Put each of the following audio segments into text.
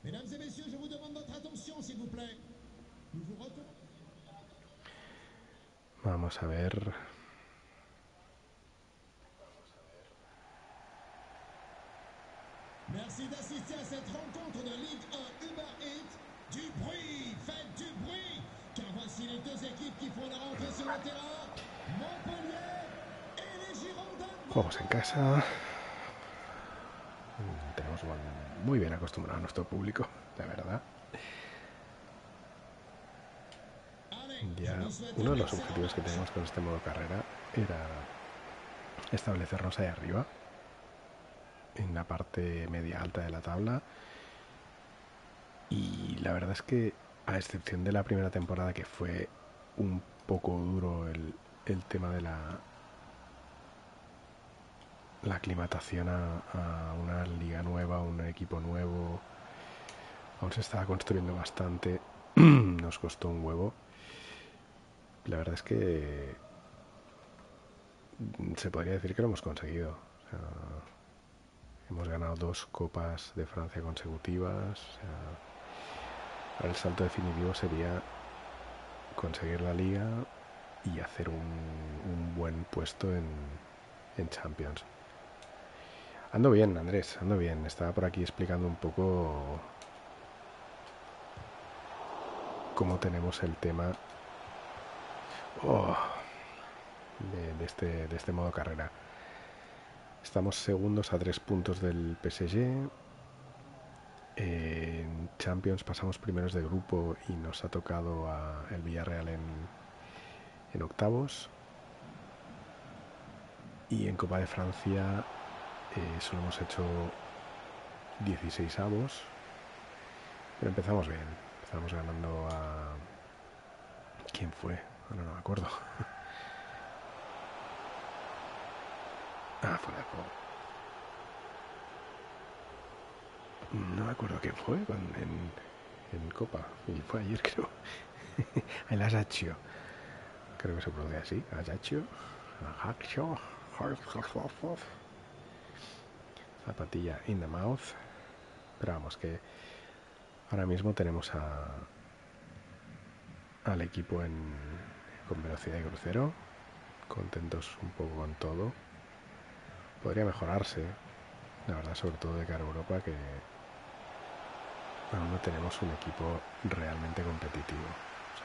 Mesdames et messieurs, je vous demande votre attention, s'il vous plaît. Nous vous retournons. Vamos a ver. Merci d'assister à cette rencontre de Ligue 1 Uber Eats. Du bruit, faites du bruit, car voici les deux équipes qui font leur entrée sur le terrain. Montpellier et les Girondins de Juegos en casa. Tenemos muy bien acostumbrado a nuestro público, la verdad. Allez, je Ya vous souhaite uno de un los excellent objetivos que match. teníamos con este modo carrera era establecernos ahí arriba, en la parte media alta de la tabla. Y la verdad es que, a excepción de la primera temporada, que fue un poco duro el tema de la aclimatación a una liga nueva, un equipo nuevo, aún se estaba construyendo bastante, nos costó un huevo. La verdad es que se podría decir que lo hemos conseguido. O sea, hemos ganado 2 copas de Francia consecutivas. O sea, ahora el salto definitivo sería conseguir la liga y hacer un buen puesto en Champions. Ando bien, Andrés, ando bien. Estaba por aquí explicando un poco cómo tenemos el tema oh, de este modo carrera. Estamos segundos a 3 puntos del PSG. En Champions pasamos primeros de grupo y nos ha tocado el Villarreal en octavos. Y en Copa de Francia solo hemos hecho 16avos. Pero empezamos bien. Empezamos ganando a... ¿Quién fue? Ahora no me acuerdo. Ah, fuera de juego. No me acuerdo quién fue en Copa. Y fue ayer, creo. El Ajaccio. Creo que se pronuncia así. Ajaccio. Ajaccio. Zapatilla in the mouth. Pero vamos, que ahora mismo tenemos al equipo con velocidad de crucero. Contentos un poco con todo. Podría mejorarse, la verdad, sobre todo de cara a Europa, que aún no tenemos un equipo realmente competitivo. O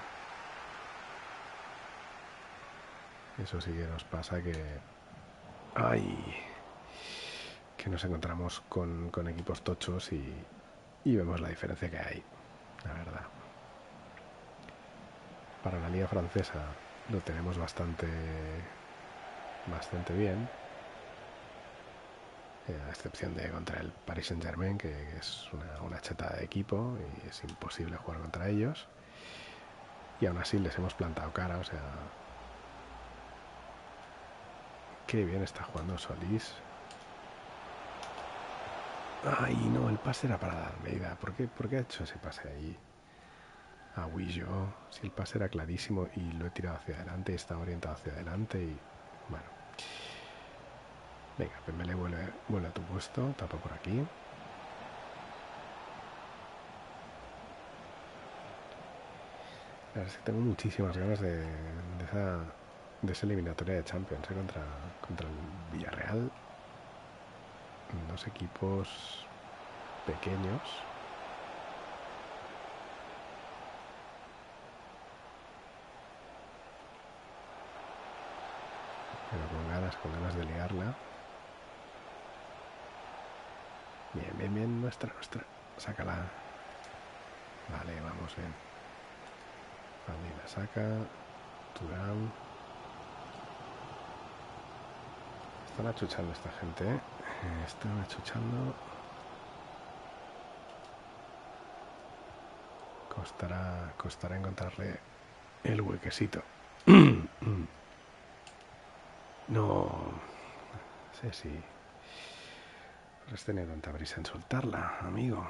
sea, eso sí que nos pasa que... ¡Ay! Que nos encontramos con equipos tochos y vemos la diferencia que hay, la verdad. Para la liga francesa lo tenemos bastante bien, a excepción de contra el Paris Saint-Germain, que es una chetada de equipo y es imposible jugar contra ellos. Y aún así les hemos plantado cara, o sea... Qué bien está jugando Solís. Ay, no, el pase era para Almeida. ¿Por qué ha hecho ese pase ahí? A Guillo. Si el pase era clarísimo y lo he tirado hacia adelante y está orientado hacia adelante y... Bueno. Venga, Pembele vuelve a tu puesto. Tapa por aquí. La verdad es que tengo muchísimas ganas de esa eliminatoria de Champions contra el Villarreal. Dos equipos pequeños. Pero con ganas de liarla. Bien, nuestra. Sácala. Vale, vamos bien. Andy la saca. Turán. Están achuchando esta gente, ¿eh? Están achuchando. Costará encontrarle el huequecito. No sé si has tenido tanta prisa en soltarla, amigo.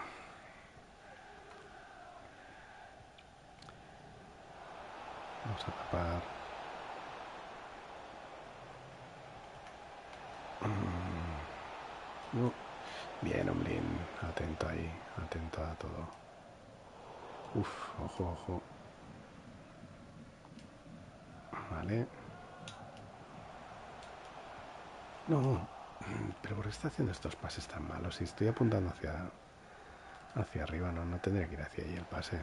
Vamos a tapar. No, Bien, Omlin. Atento ahí. Atento a todo. Uf, ojo, ojo. Vale. No. Pero ¿por qué está haciendo estos pases tan malos? Si estoy apuntando hacia arriba, no tendría que ir hacia ahí el pase.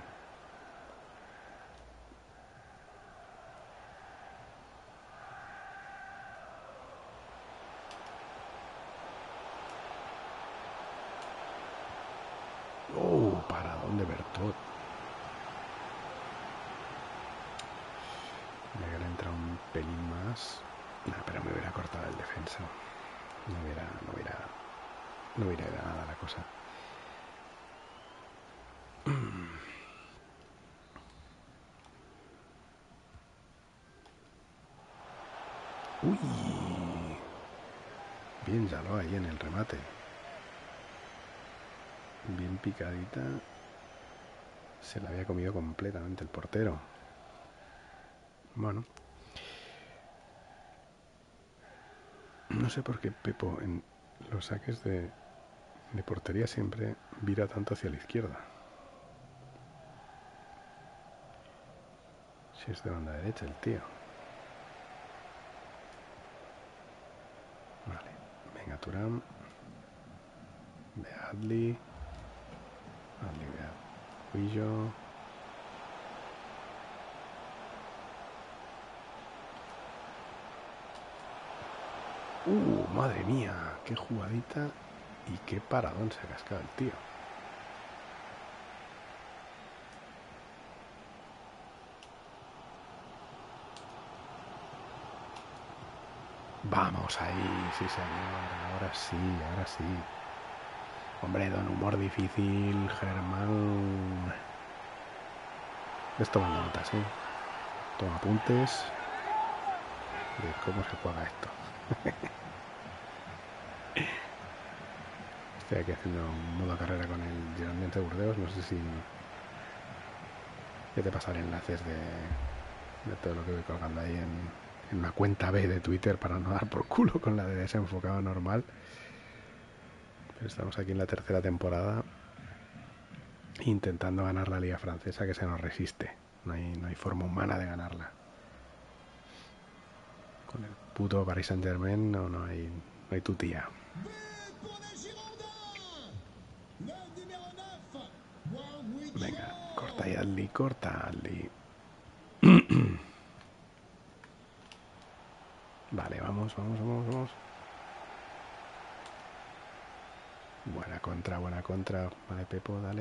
Oh, paradón de Bertot. Me hubiera entrado un pelín más. No, pero me hubiera cortado el defensa. No hubiera ido nada la cosa. Uy. Bien Jaló ahí en el remate. Bien picadita. Se la había comido completamente el portero. Bueno. No sé por qué Pepo en los saques de portería siempre vira tanto hacia la izquierda. Si es de banda derecha el tío. Vale. Venga, Thuram. Ve a Adli. Adli, ve a Huillo. Madre mía. Qué jugadita y qué paradón se ha cascado el tío. Vamos ahí, sí señor. Ahora sí, ahora sí. Hombre, don humor difícil, Germán. Ves tomando notas, ¿eh? Toma apuntes de cómo se juega esto. Estoy aquí haciendo un modo carrera con el Girondins de Burdeos. No sé si ya te pasaré enlaces de todo lo que voy colgando ahí en una cuenta B de Twitter para no dar por culo con la de desenfocado normal. Pero estamos aquí en la tercera temporada intentando ganar la liga francesa, que se nos resiste. No hay forma humana de ganarla. Con el puto Paris Saint-Germain no hay tu tía. Venga, corta y Adli, corta Adli. Vale, vamos. Buena contra. Vale, Pepo, dale.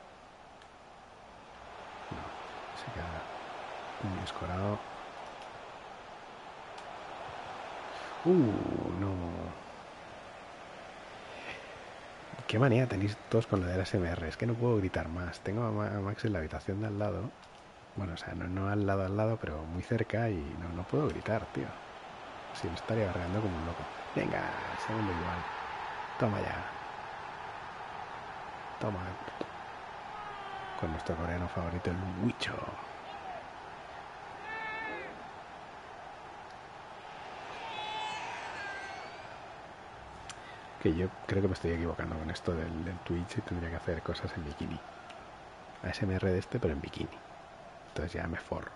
No, se queda muy escorado. No. Qué manía tenéis todos con lo del ASMR. Es que no puedo gritar más. Tengo a Max en la habitación de al lado. Bueno, o sea, no al lado, pero muy cerca y no puedo gritar, tío. Si me estaría barreando como un loco. Venga, segundo igual. Toma ya. Toma. Con nuestro coreano favorito, el Huicho. Que yo creo que me estoy equivocando con esto del Twitch y tendría que hacer cosas en bikini. ASMR de este, pero en bikini. Entonces ya me forro.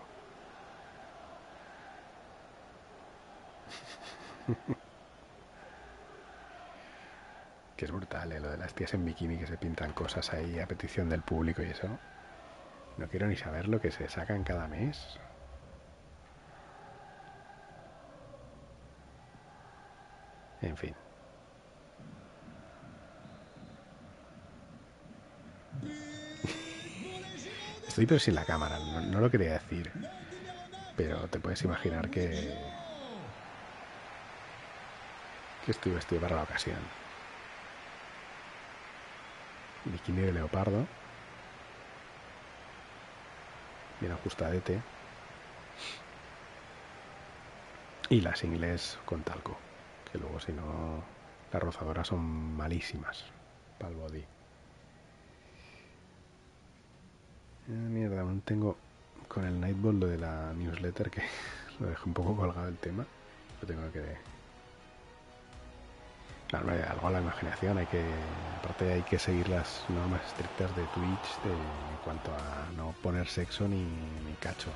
Que es brutal, lo de las tías en bikini que se pintan cosas ahí a petición del público y eso. No quiero ni saber lo que se sacan cada mes. En fin. Estoy pero sin la cámara, no lo quería decir. Pero te puedes imaginar que estoy vestido para la ocasión. Bikini de leopardo. Bien ajustadete. Y las ingles con talco. Que luego si no, las rozadoras son malísimas para el body. Mierda, aún tengo con el Nightball lo de la newsletter que lo dejé un poco colgado el tema. Lo tengo que Claro, algo a la imaginación, aparte hay que seguir las normas estrictas de Twitch en cuanto a no poner sexo ni cacho.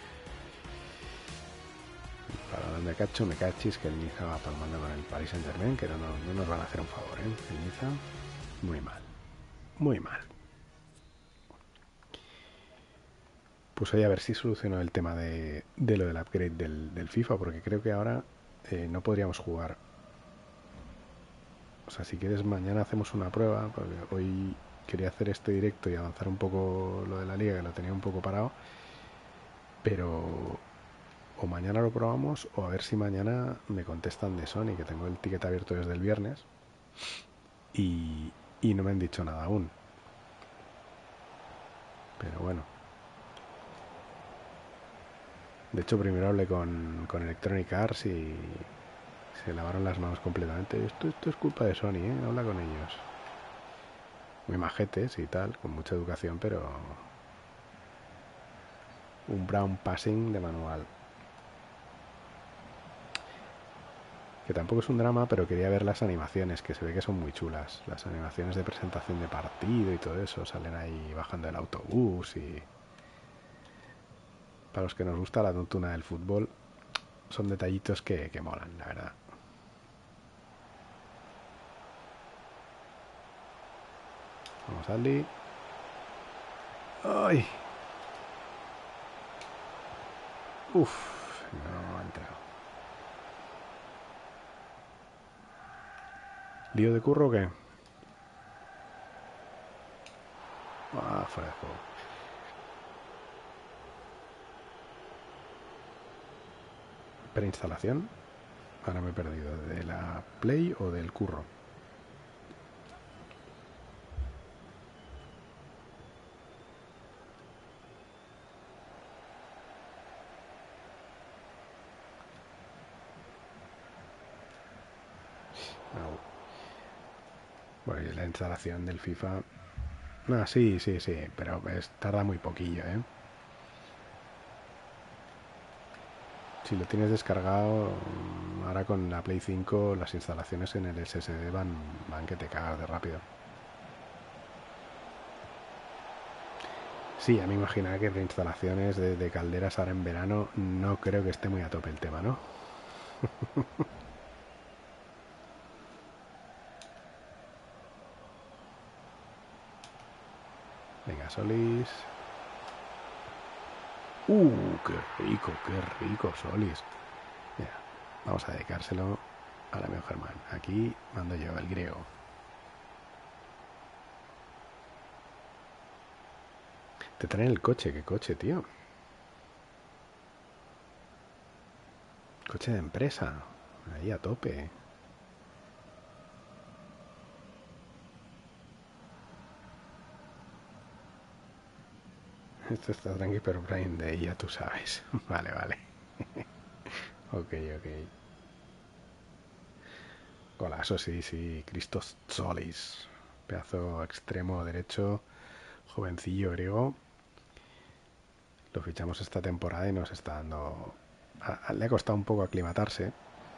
Para donde cacho, me cachis que el Niza va palmando con el Paris Saint Germain, que no nos van a hacer un favor, ¿eh? El Niza, muy mal, muy mal. Pues hoy a ver si soluciono el tema de lo del upgrade del FIFA, porque creo que ahora no podríamos jugar. O sea, si quieres mañana hacemos una prueba, porque hoy quería hacer este directo y avanzar un poco lo de la liga, que lo tenía un poco parado, pero o mañana lo probamos o a ver si mañana me contestan de Sony, que tengo el ticket abierto desde el viernes y no me han dicho nada aún. Pero bueno. De hecho, primero hablé con Electronic Arts y se lavaron las manos completamente. Esto es culpa de Sony, ¿eh? Habla con ellos. Muy majetes y tal, con mucha educación, pero un brown passing de manual. Que tampoco es un drama, pero quería ver las animaciones, que se ve que son muy chulas. Las animaciones de presentación de partido y todo eso, salen ahí bajando el autobús y... Para los que nos gusta la tontuna del fútbol, son detallitos que molan, la verdad. Vamos, Adli. ¡Ay! Uf, no ha entrado. ¿Lío de curro o qué? Ah, fuera de juego. Preinstalación. Ahora me he perdido. ¿De la Play o del curro? No. Bueno, y la instalación del FIFA... Ah, sí, pero tarda muy poquillo, ¿eh? Si lo tienes descargado, ahora con la Play 5 las instalaciones en el SSD van que te cagas de rápido. Sí, a mí me imaginaba que reinstalaciones de calderas ahora en verano no creo que esté muy a tope el tema, ¿no? Venga, Solís. Qué rico, Solís. Mira, vamos a dedicárselo al amigo Germán. Aquí mando yo, el griego. Te traen el coche, ¿qué coche, tío? Coche de empresa. Ahí a tope. Esto está tranqui, pero Prime Day, ya tú sabes. Vale, vale. Ok. Hola, eso sí. Christos Solis. Pedazo extremo derecho. Jovencillo griego. Lo fichamos esta temporada y nos está dando... Le ha costado un poco aclimatarse.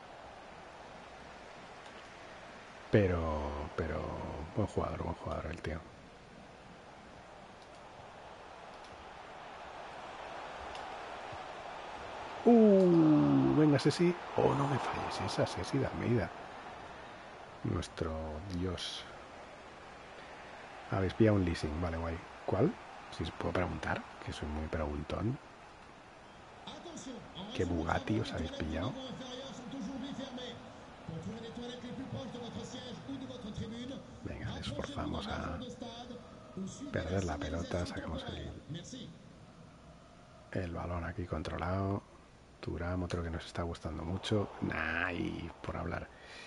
Pero buen jugador el tío. Venga, Ceci. Oh, no me falles esa, Ceci de Almeida. Nuestro dios. Habéis pillado un leasing, vale, guay. ¿Cuál? Si os puedo preguntar, que soy muy preguntón. ¿Qué Bugatti os habéis pillado? Venga, le esforzamos a perder la pelota, sacamos el balón aquí controlado. Turam, otro que nos está gustando mucho. Nah, y por hablar.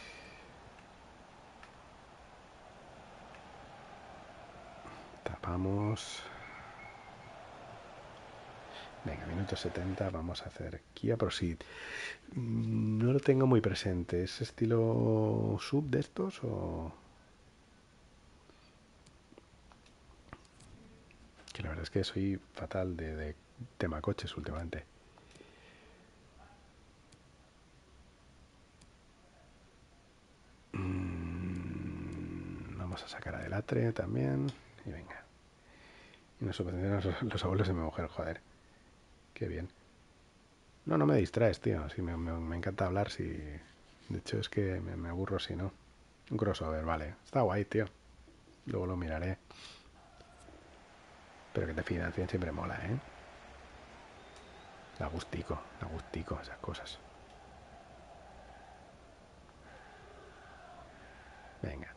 Tapamos. Venga, minuto 70, vamos a hacer Kia Proceed. No lo tengo muy presente. ¿Es estilo sub de estos o...? Que la verdad es que soy fatal de tema coches últimamente. Vamos a sacar a Delatre también. Y venga. Y nos subvencionan los abuelos de mi mujer, joder. Qué bien. No, no me distraes, tío. Sí, me encanta hablar. Si... De hecho, es que me aburro si no. Un crossover, vale. Está guay, tío. Luego lo miraré. Pero que te financien siempre mola, ¿eh? Da gustico, esas cosas. Venga.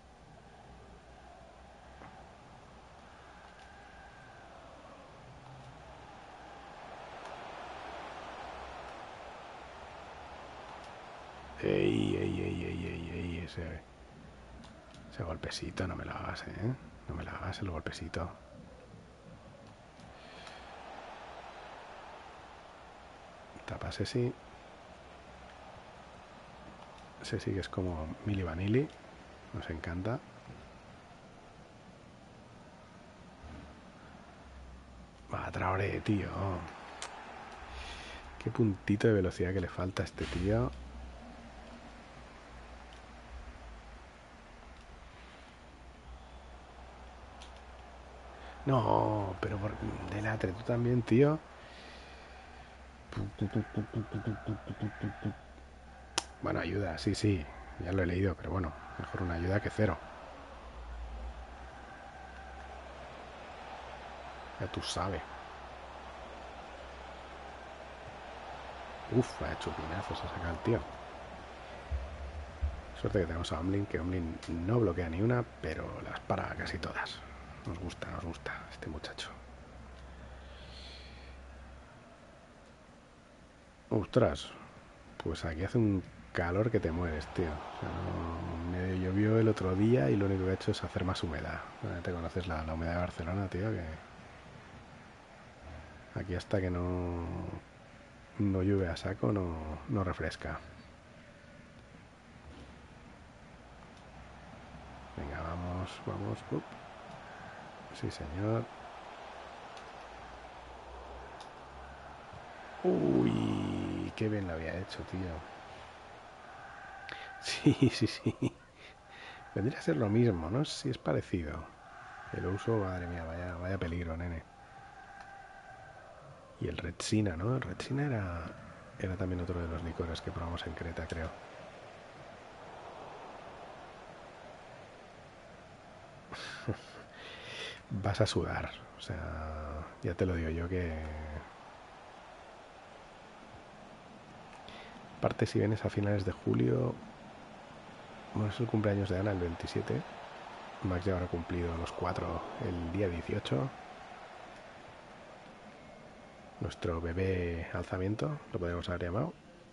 Ey, ese golpecito, no me lo hagas, ¿eh? No me lo hagas el golpecito. Tapa Sesi. Sesi que es como Milli Vanilli. Nos encanta. Va, Traoré, tío. Qué puntito de velocidad que le falta a este tío. No, pero por Delatre, tú también, tío. Bueno, ayuda, sí. Ya lo he leído, pero bueno, mejor una ayuda que cero. Ya tú sabes. Uf, ha hecho pinazos, ha sacado el tío. Suerte que tenemos a Omlin, que Omlin no bloquea ni una, pero las para casi todas. Nos gusta este muchacho. Ostras, pues aquí hace un calor que te mueres, tío. O sea, medio llovió el otro día y lo único que he hecho es hacer más humedad. Te conoces la humedad de Barcelona, tío, que aquí hasta que no llueve a saco no refresca. Venga, vamos. Sí, señor. Uy, qué bien lo había hecho, tío. Sí. Vendría a ser lo mismo, ¿no? Si es parecido. El uso, madre mía, vaya peligro, nene. Y el Retsina, ¿no? El Retsina era también otro de los licores que probamos en Creta, creo. Vas a sudar. O sea, ya te lo digo yo que... Aparte, si vienes a finales de julio... Bueno, es el cumpleaños de Ana, el 27. Max ya habrá cumplido los 4 el día 18. Nuestro bebé alzamiento, lo podríamos haber llamado.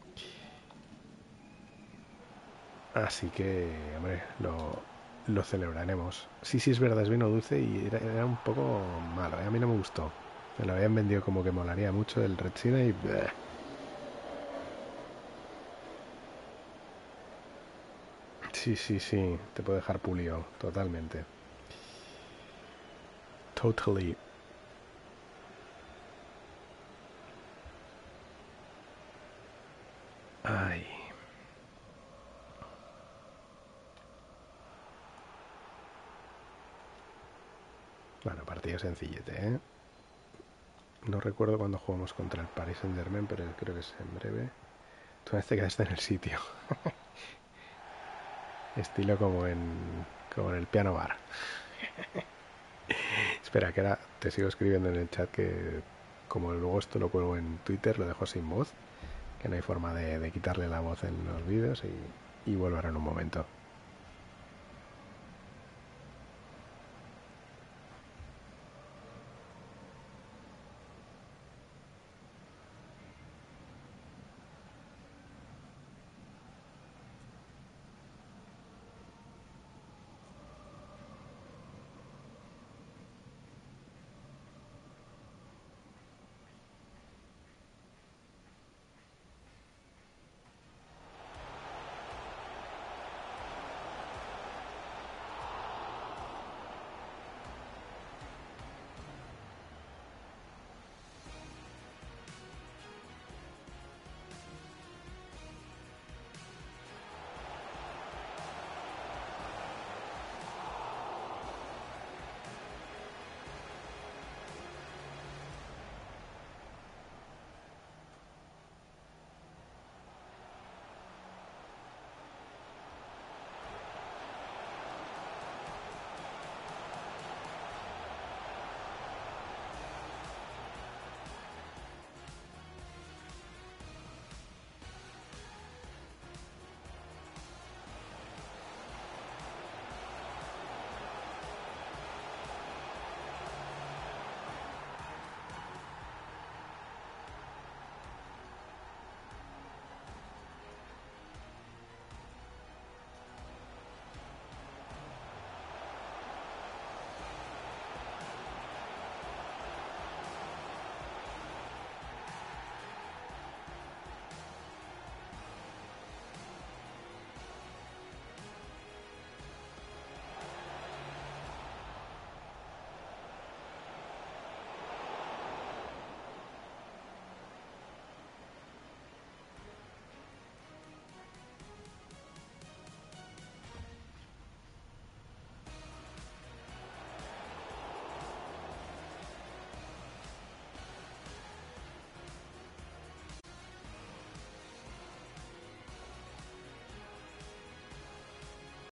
Así que, hombre, lo celebraremos. Sí, es verdad, es vino dulce y era un poco malo, ¿eh? A mí no me gustó. Me lo habían vendido como que molaría mucho el Retsina y... bleh. Sí, te puede dejar pulido, totalmente. Totally. Ay. Bueno, partido sencillete, ¿eh? No recuerdo cuando jugamos contra el Paris Saint-Germain, pero creo que es en breve. Tú vez te quedaste en el sitio. Estilo como en el piano bar. Espera, que ahora te sigo escribiendo en el chat que como luego esto lo cuelgo en Twitter, lo dejo sin voz, que no hay forma de quitarle la voz en los vídeos y vuelvo ahora en un momento.